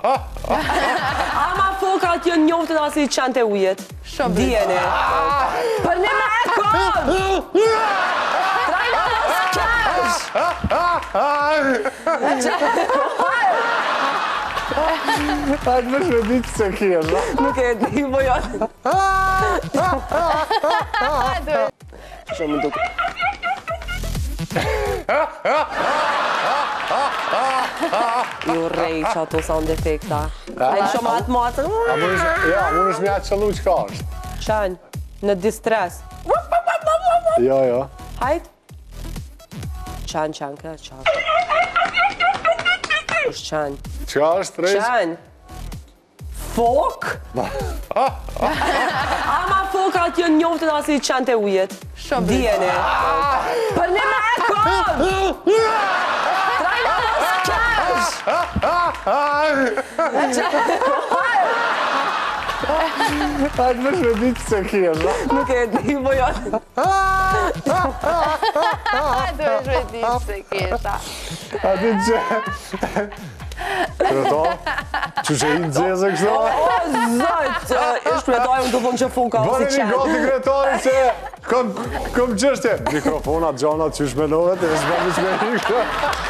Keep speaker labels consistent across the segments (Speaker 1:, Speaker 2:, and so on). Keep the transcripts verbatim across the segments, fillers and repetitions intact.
Speaker 1: Ama fokat janë njoftën asi qante ujet.
Speaker 2: Shumë
Speaker 1: Dijeni. Për një me e kom! Trajna mos kesh!
Speaker 3: Hajtë më shme ditë pëse kjesha.
Speaker 1: Nuk e di, po jo. Që më duke. Ju rej që ato sound efekta. A i shumë atë matën.
Speaker 3: Ja, më nëshme ja qëllu që ka është.
Speaker 1: Qanj, në distres.
Speaker 3: Jo, jo.
Speaker 1: Hajt. Qanj, qanj, ka qanj. është qanj.
Speaker 3: Qa është rejsh?
Speaker 1: Qanj. Fok? Ama fokat janë njoftën asi qante ujet.
Speaker 2: Shumë
Speaker 1: Dijeni. Për një me e kom! Trajna mos kesh!
Speaker 3: Hajtë më shme ditë pëse kjesha.
Speaker 1: Nuk e di, po jo.
Speaker 2: Duhe shveti se kesha.
Speaker 3: A di që... Kreto? Që që i në dzeze kështu?
Speaker 1: O, zëjtë, ishtë kretaj, unë të thonë që foka
Speaker 3: Bërë
Speaker 1: si
Speaker 3: një gati
Speaker 1: qanj.
Speaker 3: kretari se këm qështje. Mikrofonat, gjanat, që shmenohet, e shmenu që me një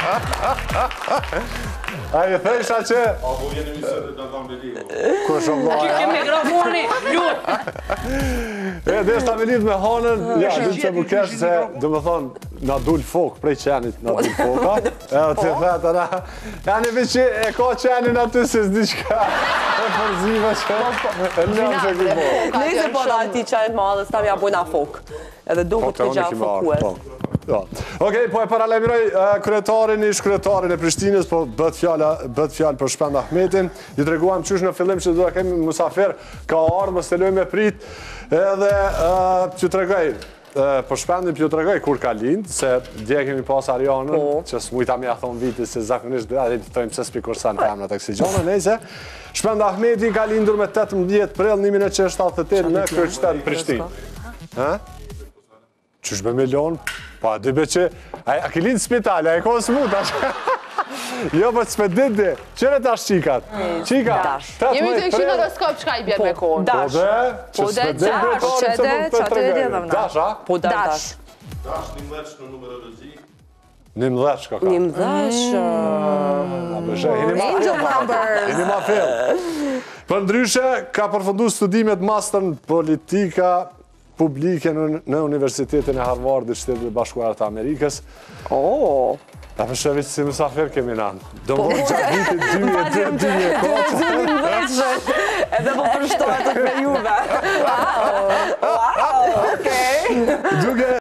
Speaker 3: A i thejsha që...
Speaker 4: A po vjen emision dhe të kam belivo.
Speaker 3: Ku shumë loja?
Speaker 1: Ke mikrofoni, lut!
Speaker 3: E, dhe shta me lidh me hanën, ja, di që më kesh se, dhe më thonë, na dull fok prej qenit, na dull foka. E, të thetë, na, janë i që e ka qenin aty se s'di qka e përzive që e njëm që ki po.
Speaker 1: Nëjse po da ti qanjt madhës, ta mja bojna fok. Edhe duke të gja fokues.
Speaker 3: Okej, po e paralemiroj kryetarin ish kryetarin e Prishtinës, po bët fjallë për Shpend Ahmetin. Ju të reguam qysh në fillim që do të kemi musafir, ka ardhë, më steloj me prit, edhe që të regoj, për Shpendin për ju të regoj kur ka lindë, se dje kemi pas Arianën, që s'mujta mi a thonë viti, se zakonisht dhe adhe të thojmë se s'pi kursan të emrat e kësi gjonë, nejse. Shpend Ahmeti ka lindur me tetëmbëdhjetë prill një mijë nëntëqind e shtatëdhjetë e tetë në kryeqytetin Prishtinë. Qysh me milion? Pa, dybe që... A ke linë spital, a e ko s'mut, ashtë... Jo, për s'pe dit di. Qëre tash qikat? Qikat?
Speaker 2: Jemi të këshu në horoskop qka i bjerë me kohën.
Speaker 3: Po dhe, që s'pe dit
Speaker 2: dash,
Speaker 3: bërtari që mund të të regajnë. Dash, a?
Speaker 1: Po dash.
Speaker 4: Dash një mleç në numerologi.
Speaker 3: Një mdhesh ka ka.
Speaker 1: Një mdhesh...
Speaker 3: A bëshe, hini ma fill. Hini ma fill. Për ndryshe, ka përfundu studimet master në politika publike në Universitetin e Harvardit, Shtetet e Bashkuara të Amerikës.
Speaker 1: O!
Speaker 3: Ta përshë vëqë si mësafir kemi nanë. Do më gjatë vitit dy mijë e dy mijë e katër.
Speaker 1: Edhe po përshtojtë me juve. Wow! Wow! Okej!
Speaker 3: Duke